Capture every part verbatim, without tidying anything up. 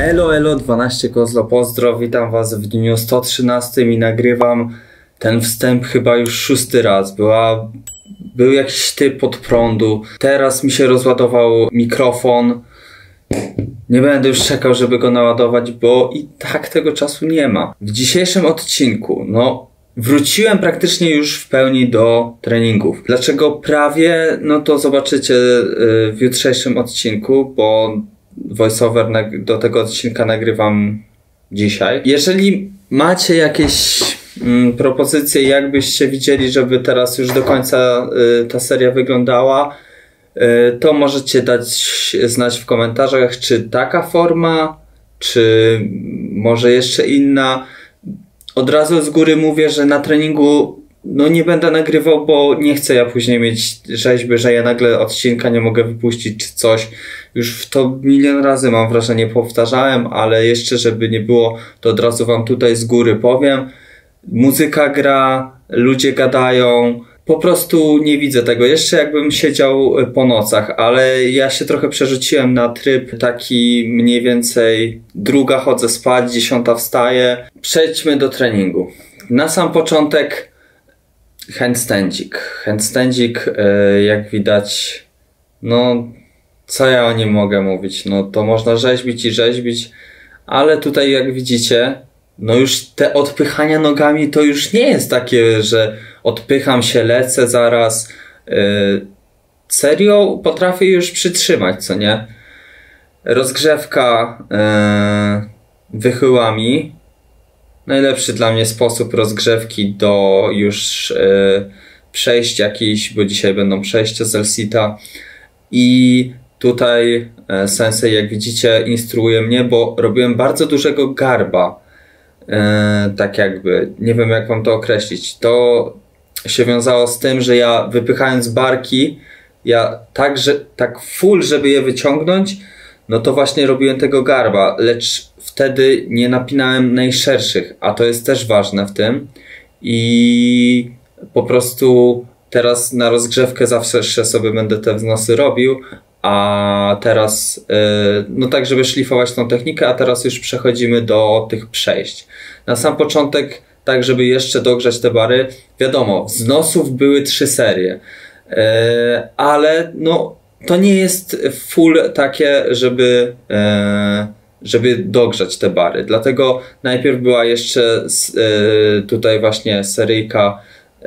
Elo, elo, dwanaście Kozlo, pozdro, witam was w dniu sto trzynastym i nagrywam ten wstęp chyba już szósty raz. Była, był jakiś typ pod prądu, teraz mi się rozładował mikrofon. Nie będę już czekał, żeby go naładować, bo i tak tego czasu nie ma. W dzisiejszym odcinku, no, wróciłem praktycznie już w pełni do treningów. Dlaczego prawie? No to zobaczycie w jutrzejszym odcinku, bo voiceover do tego odcinka nagrywam dzisiaj. Jeżeli macie jakieś mm, propozycje, jakbyście widzieli, żeby teraz już do końca y, ta seria wyglądała, y, to możecie dać znać w komentarzach, czy taka forma, czy może jeszcze inna. Od razu z góry mówię, że na treningu no nie będę nagrywał, bo nie chcę ja później mieć rzeźby, że ja nagle odcinka nie mogę wypuścić czy coś. Już to milion razy mam wrażenie powtarzałem, ale jeszcze żeby nie było, to od razu wam tutaj z góry powiem. Muzyka gra, ludzie gadają, po prostu nie widzę tego. Jeszcze jakbym siedział po nocach, ale ja się trochę przerzuciłem na tryb taki mniej więcej druga chodzę spać, dziesiąta wstaję. Przejdźmy do treningu. Na sam początek handstandzik. Handstandzik, yy, jak widać, no co ja o nim mogę mówić? No to można rzeźbić i rzeźbić, ale tutaj jak widzicie, no już te odpychania nogami to już nie jest takie, że odpycham się, lecę zaraz. Yy, serio potrafię już przytrzymać, co nie? Rozgrzewka yy, wychyłami. Najlepszy dla mnie sposób rozgrzewki do już yy, przejść jakiś, bo dzisiaj będą przejścia z L-Sita. I tutaj e, sensei, jak widzicie, instruuje mnie, bo robiłem bardzo dużego garba. E, tak jakby, nie wiem jak wam to określić. To się wiązało z tym, że ja wypychając barki, ja tak, że, tak full, żeby je wyciągnąć, no to właśnie robiłem tego garba, lecz wtedy nie napinałem najszerszych, a to jest też ważne w tym. I po prostu teraz na rozgrzewkę zawsze sobie będę te wznosy robił, a teraz, yy, no tak, żeby szlifować tą technikę, a teraz już przechodzimy do tych przejść. Na sam początek, tak żeby jeszcze dogrzać te bary, wiadomo, wznosów były trzy serie, yy, ale no to nie jest full takie, żeby, yy, żeby dogrzać te bary. Dlatego najpierw była jeszcze yy, tutaj właśnie seryjka yy,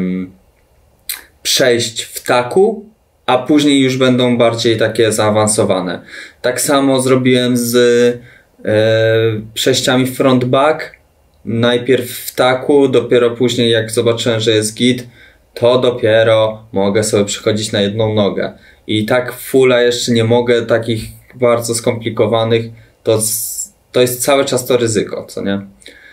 przejść w taku, a później już będą bardziej takie zaawansowane. Tak samo zrobiłem z e, przejściami front-back. Najpierw w taku, dopiero później jak zobaczyłem, że jest git, to dopiero mogę sobie przechodzić na jedną nogę. I tak fulla jeszcze nie mogę, takich bardzo skomplikowanych, to, to jest cały czas to ryzyko, co nie?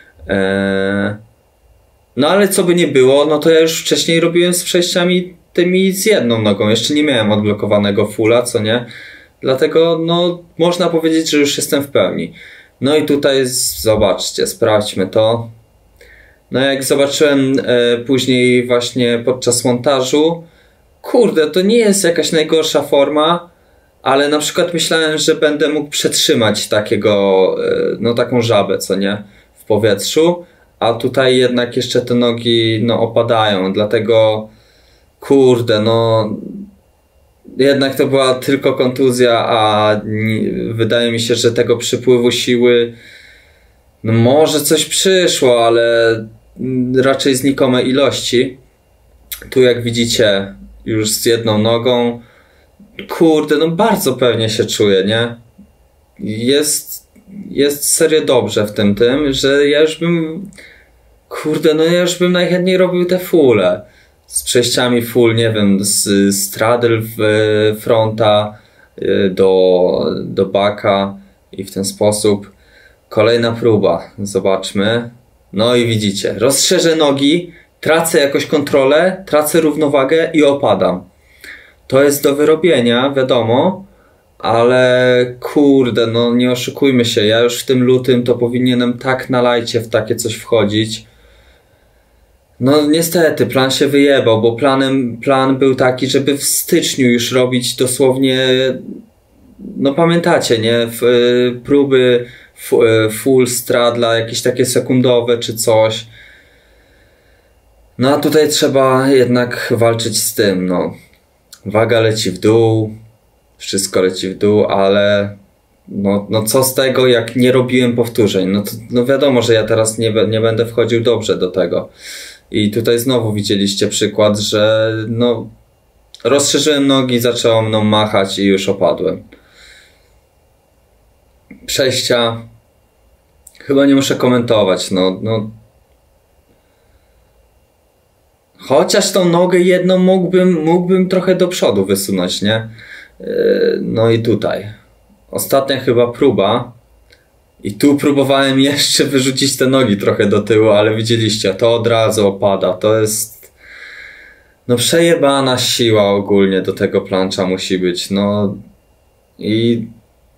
E, No ale co by nie było, no to ja już wcześniej robiłem z przejściami tymi z jedną nogą. Jeszcze nie miałem odblokowanego fulla, co nie? Dlatego no można powiedzieć, że już jestem w pełni. No i tutaj zobaczcie, sprawdźmy to. No jak zobaczyłem e, później właśnie podczas montażu, kurde, to nie jest jakaś najgorsza forma, ale na przykład myślałem, że będę mógł przetrzymać takiego, e, no taką żabę, co nie? W powietrzu. A tutaj jednak jeszcze te nogi no opadają, dlatego kurde, no jednak to była tylko kontuzja, a wydaje mi się, że tego przypływu siły no może coś przyszło, ale raczej znikome ilości. Tu jak widzicie już z jedną nogą, kurde, no bardzo pewnie się czuję, nie? Jest jest serio dobrze w tym tym, że ja już bym kurde, no ja już bym najchętniej robił te fulle z przejściami full, nie wiem, z straddle w fronta do, do backa i w ten sposób. Kolejna próba, zobaczmy. No i widzicie, rozszerzę nogi, tracę jakoś kontrolę, tracę równowagę i opadam. To jest do wyrobienia, wiadomo, ale kurde, no nie oszukujmy się, ja już w tym lutym to powinienem tak na lajcie w takie coś wchodzić. No niestety, plan się wyjebał, bo planem, plan był taki, żeby w styczniu już robić dosłownie no pamiętacie, nie? W, próby f, full straddle, jakieś takie sekundowe czy coś. No a tutaj trzeba jednak walczyć z tym, no. Waga leci w dół, wszystko leci w dół, ale no, no co z tego, jak nie robiłem powtórzeń? No, to, no wiadomo, że ja teraz nie, nie będę wchodził dobrze do tego. I tutaj znowu widzieliście przykład, że no rozszerzyłem nogi, zaczęło mną machać i już opadłem. Przejścia chyba nie muszę komentować, no, no chociaż tą nogę jedną mógłbym, mógłbym trochę do przodu wysunąć, nie? Yy, no i tutaj. Ostatnia chyba próba. I tu próbowałem jeszcze wyrzucić te nogi trochę do tyłu, ale widzieliście, to od razu opada. To jest... No przejebana siła ogólnie do tego plancza musi być. No i...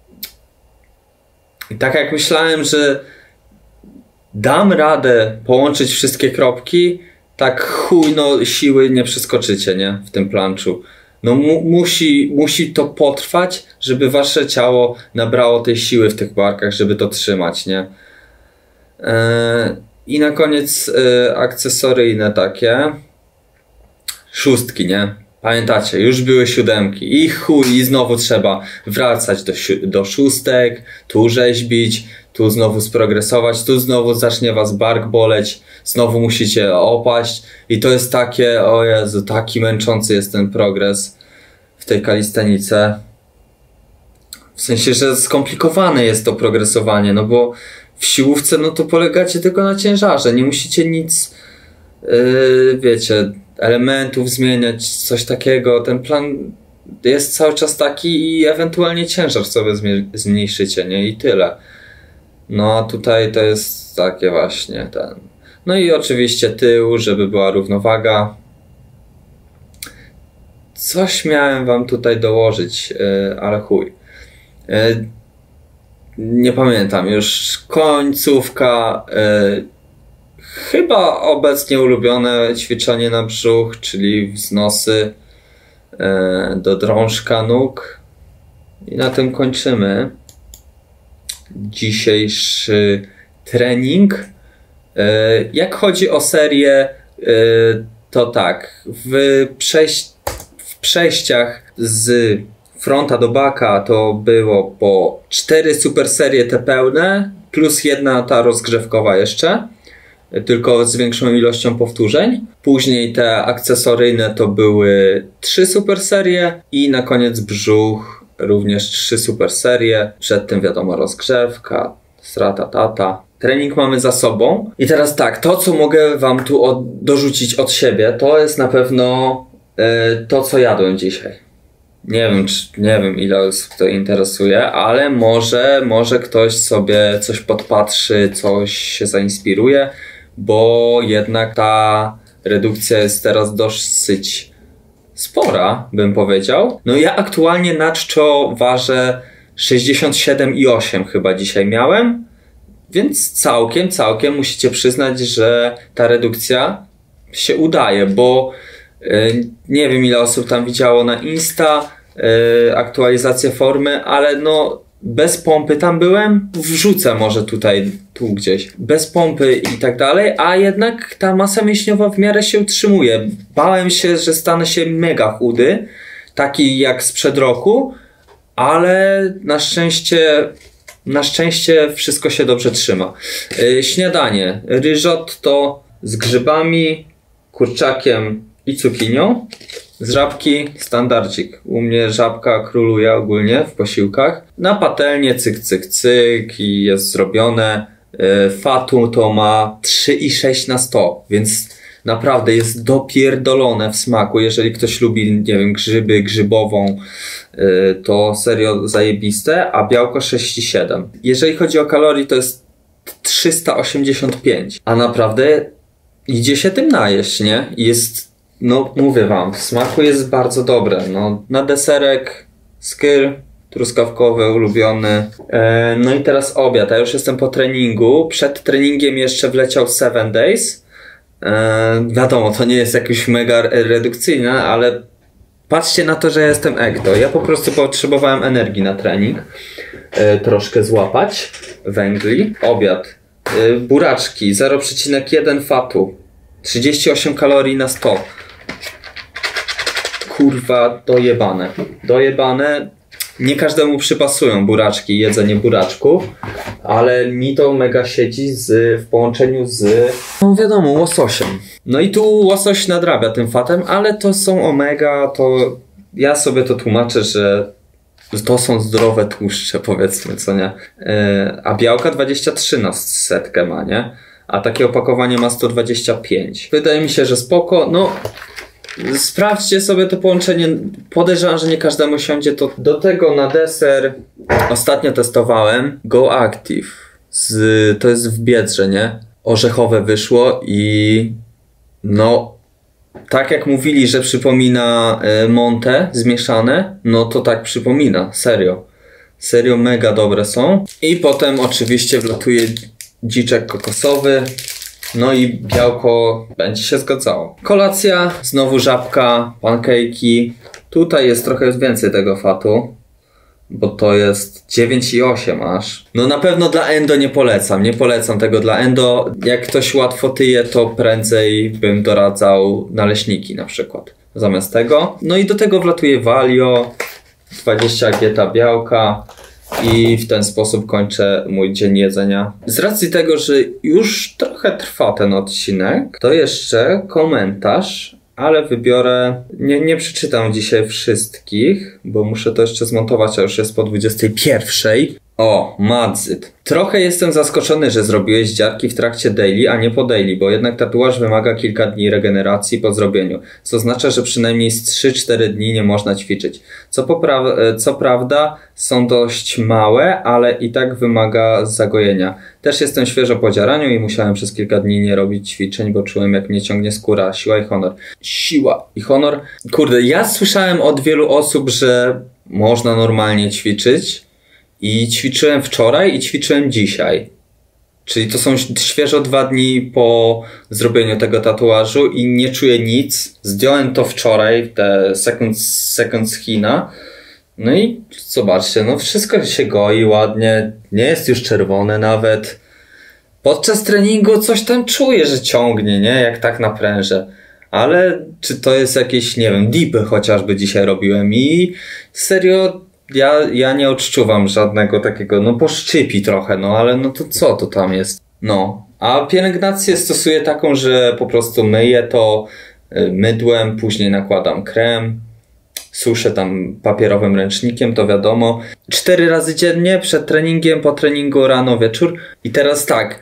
I tak jak myślałem, że dam radę połączyć wszystkie kropki, tak chuj, no siły nie przeskoczycie, nie? W tym planczu. No mu, musi, musi to potrwać, żeby wasze ciało nabrało tej siły w tych barkach, żeby to trzymać, nie? Eee, I na koniec e, akcesoryjne takie. Szóstki, nie? Pamiętacie, już były siódemki i chuj, i znowu trzeba wracać do, do szóstek, tu rzeźbić, tu znowu sprogresować, tu znowu zacznie was bark boleć, znowu musicie opaść i to jest takie, o Jezu, taki męczący jest ten progres w tej kalistenice. W sensie, że skomplikowane jest to progresowanie, no bo w siłówce no to polegacie tylko na ciężarze, nie musicie nic, yy, wiecie, elementów zmieniać, coś takiego. Ten plan jest cały czas taki i ewentualnie ciężar sobie zmniejszycie, nie? I tyle. No a tutaj to jest takie właśnie ten. No i oczywiście tył, żeby była równowaga. Coś miałem wam tutaj dołożyć, yy, ale chuj. Yy, nie pamiętam już. Końcówka. Yy, Chyba obecnie ulubione ćwiczenie na brzuch, czyli wznosy e, do drążka nóg. I na tym kończymy dzisiejszy trening. E, jak chodzi o serię, e, to tak, w, przejś w przejściach z fronta do baka to było po cztery super serie te pełne, plus jedna ta rozgrzewkowa jeszcze. Tylko z większą ilością powtórzeń. Później te akcesoryjne to były trzy super serie i na koniec brzuch również trzy super serie. Przed tym wiadomo rozgrzewka, strata, tata. Trening mamy za sobą. I teraz tak, to co mogę wam tu od, dorzucić od siebie, to jest na pewno yy, to co jadłem dzisiaj. Nie wiem, czy, nie wiem ile osób to interesuje, ale może, może ktoś sobie coś podpatrzy, coś się zainspiruje, bo jednak ta redukcja jest teraz dosyć spora, bym powiedział. No ja aktualnie na czczo ważę sześćdziesiąt siedem i osiem chyba dzisiaj miałem, więc całkiem, całkiem musicie przyznać, że ta redukcja się udaje, bo yy, nie wiem ile osób tam widziało na Insta yy, aktualizację formy, ale no bez pompy tam byłem, wrzucę może tutaj, tu gdzieś, bez pompy i tak dalej, a jednak ta masa mięśniowa w miarę się utrzymuje. Bałem się, że stanę się mega chudy, taki jak sprzed roku, ale na szczęście, na szczęście wszystko się dobrze trzyma. Yy, śniadanie, risotto z grzybami, kurczakiem i cukinią. Z żabki standardzik. U mnie żabka króluje ogólnie w posiłkach. Na patelnię cyk, cyk, cyk i jest zrobione. Fatu to ma trzy i sześć na sto, więc naprawdę jest dopierdolone w smaku. Jeżeli ktoś lubi, nie wiem, grzyby, grzybową, to serio zajebiste, a białko sześć i siedem. Jeżeli chodzi o kalorii, to jest trzysta osiemdziesiąt pięć, a naprawdę idzie się tym najeść, nie? Jest, no mówię wam, w smaku jest bardzo dobre. No, na deserek skyr truskawkowy, ulubiony. E, no i teraz obiad. Ja już jestem po treningu. Przed treningiem jeszcze wleciał seven days. E, wiadomo, to nie jest jakieś mega redukcyjne, ale patrzcie na to, że ja jestem ekto. Ja po prostu potrzebowałem energii na trening. Yy, troszkę złapać węgli. Obiad. Yy, buraczki zero przecinek jeden fatu. trzydzieści osiem kalorii na sto. Kurwa, dojebane. Dojebane. Nie każdemu przypasują buraczki, jedzenie buraczków, ale mi to mega siedzi z, w połączeniu z, no wiadomo, łososiem. No i tu łosoś nadrabia tym fatem, ale to są omega, to ja sobie to tłumaczę, że to są zdrowe tłuszcze, powiedzmy, co nie? Yy, a białka dwadzieścia trzy na setkę ma, nie? A takie opakowanie ma sto dwadzieścia pięć. Wydaje mi się, że spoko, no... Sprawdźcie sobie to połączenie. Podejrzewam, że nie każdemu siądzie to. Do tego na deser ostatnio testowałem Go Active. Z, to jest w Biedrze, nie? Orzechowe wyszło i no tak jak mówili, że przypomina y, Monte zmieszane, no to tak przypomina. Serio. Serio mega dobre są. I potem oczywiście wlatuje dziczek kokosowy. No i białko będzie się zgadzało. Kolacja, znowu żabka, pankejki. Tutaj jest trochę więcej tego fatu, bo to jest dziewięć i osiem aż. No na pewno dla endo nie polecam, nie polecam tego dla endo. Jak ktoś łatwo tyje, to prędzej bym doradzał naleśniki na przykład zamiast tego. No i do tego wlatuje Valio, dwadzieścia geta białka. I w ten sposób kończę mój dzień jedzenia. Z racji tego, że już trochę trwa ten odcinek, to jeszcze komentarz, ale wybiorę... Nie, nie przeczytam dzisiaj wszystkich, bo muszę to jeszcze zmontować, a już jest po dwudziestej pierwszej. O, Madzyt. Trochę jestem zaskoczony, że zrobiłeś dziarki w trakcie daily, a nie po daily, bo jednak tatuaż wymaga kilka dni regeneracji po zrobieniu, co oznacza, że przynajmniej z trzy cztery dni nie można ćwiczyć. Co, popra- co prawda są dość małe, ale i tak wymaga zagojenia. Też jestem świeżo po dziaraniu i musiałem przez kilka dni nie robić ćwiczeń, bo czułem, jak mnie ciągnie skóra. Siła i honor. Siła i honor. Kurde, ja słyszałem od wielu osób, że można normalnie ćwiczyć. I ćwiczyłem wczoraj i ćwiczyłem dzisiaj. Czyli to są świeżo dwa dni po zrobieniu tego tatuażu i nie czuję nic. Zdjąłem to wczoraj, te second, second skina. No i zobaczcie, no wszystko się goi ładnie. Nie jest już czerwone nawet. Podczas treningu coś tam czuję, że ciągnie, nie? Jak tak naprężę. Ale czy to jest jakieś, nie wiem, dipy chociażby dzisiaj robiłem i serio... Ja, ja nie odczuwam żadnego takiego, no poszczypi trochę, no ale no to co to tam jest? No, a pielęgnację stosuję taką, że po prostu myję to mydłem, później nakładam krem, suszę tam papierowym ręcznikiem, to wiadomo. Cztery razy dziennie, przed treningiem, po treningu, rano, wieczór. I teraz tak,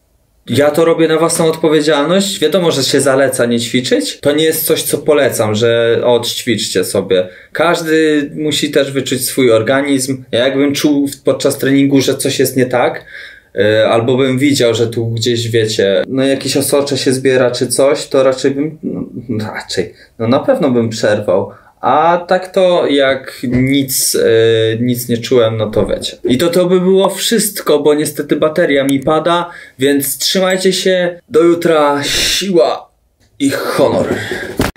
ja to robię na własną odpowiedzialność. Wiadomo, że się zaleca nie ćwiczyć. To nie jest coś, co polecam, że odćwiczcie sobie. Każdy musi też wyczuć swój organizm. Ja jakbym czuł podczas treningu, że coś jest nie tak, yy, albo bym widział, że tu gdzieś, wiecie, no jakieś osocze się zbiera czy coś, to raczej bym, no, raczej, no na pewno bym przerwał. A tak to jak nic, yy, nic nie czułem, no to wiecie. I to to by było wszystko, bo niestety bateria mi pada, więc trzymajcie się, do jutra, siła i honor.